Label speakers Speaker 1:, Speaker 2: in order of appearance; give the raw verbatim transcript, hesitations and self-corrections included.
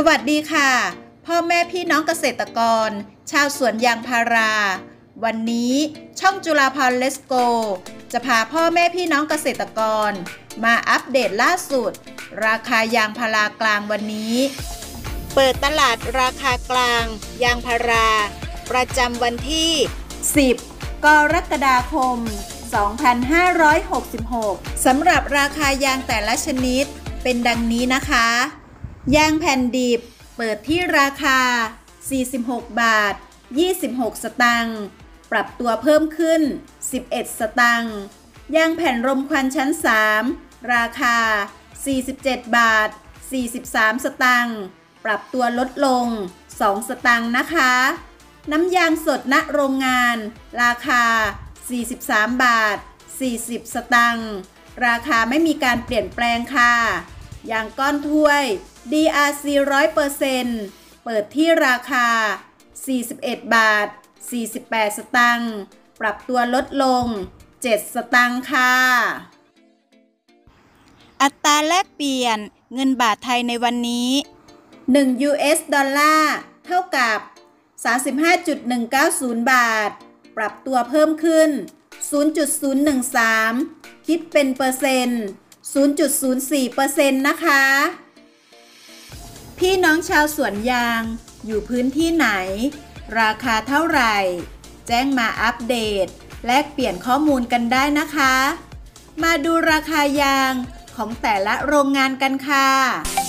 Speaker 1: วัสดีค่ะพ่อแม่พี่น้องเกษตรกรชาวสวนยางพาราวันนี้ช่องจุฬาภรณ์เลสโกจะพาพ่อแม่พี่น้องเกษตรกรมาอัปเดตล่าสุดราคายางพารากลางวันนี้เปิดตลาดราคากลางยางพาราประจำวันที่สิบกรกฎาคมสองพันห้าร้อยหกสิบหกสำหรับราคายางแต่ละชนิดเป็นดังนี้นะคะยางแผ่นดิบเปิดที่ราคาสี่สิบหกบาทยี่สิบหกสตางค์ปรับตัวเพิ่มขึ้นสิบเอ็ดสตางค์ยางแผ่นรมควันชั้นสามราคาสี่สิบเจ็ดบาทสี่สิบสามสตางค์ปรับตัวลดลงสองสตางค์นะคะน้ำยางสดณโรงงานราคาสี่สิบสามบาทสี่สิบสตางค์ราคาไม่มีการเปลี่ยนแปลงค่ะยางก้อนถ้วย ดี อาร์ ซี หนึ่งร้อยเปอร์เซ็นต์ เปิดที่ราคาสี่สิบเอ็ดบาทสี่สิบแปดสตางค์ปรับตัวลดลงเจ็ดสตางค์ค่ะอัตราแลกเปลี่ยนเงินบาทไทยในวันนี้หนึ่ง ยู เอส ดอลลาร์เท่ากับ สามสิบห้าจุดหนึ่งเก้าศูนย์ บาทปรับตัวเพิ่มขึ้น ศูนย์จุดศูนย์หนึ่งสาม คิดเป็นเปอร์เซ็นต์ ศูนย์จุดศูนย์สี่เปอร์เซ็นต์ นะคะพี่น้องชาวสวนยางอยู่พื้นที่ไหนราคาเท่าไหร่แจ้งมาอัปเดตแลกเปลี่ยนข้อมูลกันได้นะคะมาดูราคายางของแต่ละโรงงานกันค่ะ